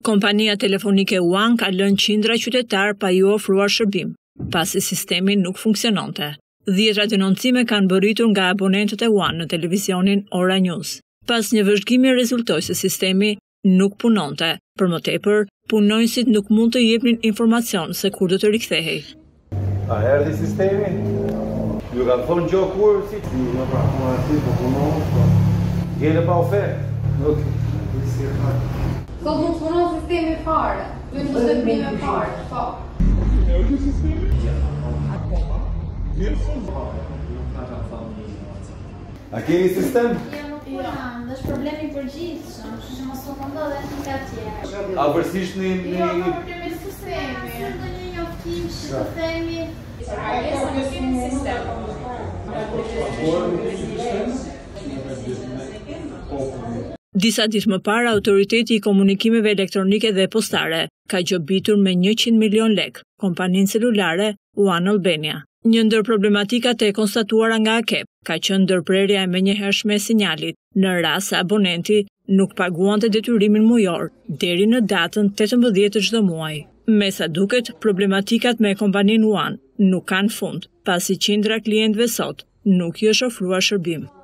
Kompania telefonike One ka lënë qindra qytetarë pa ju ofruar shërbim, pasi sistemi nuk funksiononte. 10 denoncime kanë bërritur nga abonentët e One në televizionin Ora News. Pas një vëzhgimi rezultoi se sistemi nuk punonte. Për më tepër, punonjësit nuk mund të jepnin informacion se kur do të rikthehej. A erdhi sistemi? Ju kanë thonë gjë kur si në praktikosi po punon, gjele pa ofertë. Sot nuk punon sistemi fare, duhet të shërbime fare, po. A keni sistem? Jo, është problemi përgjithshëm, që mos u ndodhe nga tjerë. A vërsisht një... Jo, problemi sistemi. Një njoftim që të themi... Disa ditë më parë, Autoriteti i Komunikimeve Elektronike dhe Postare ka gjobitur me 100 milion lekë kompaninë celulare One Albania. Një ndër problematikat e konstatuara nga AKEP ka qenë ndërprerja e menjëhershme e sinjalit në rast se abonenti nuk paguante detyrimin mujor deri në datën 18 të çdo muaji. Me sa duket, problematikat me kompaninë One nuk kanë fund, pasi qindra klientëve sot nuk i është ofruar shërbim.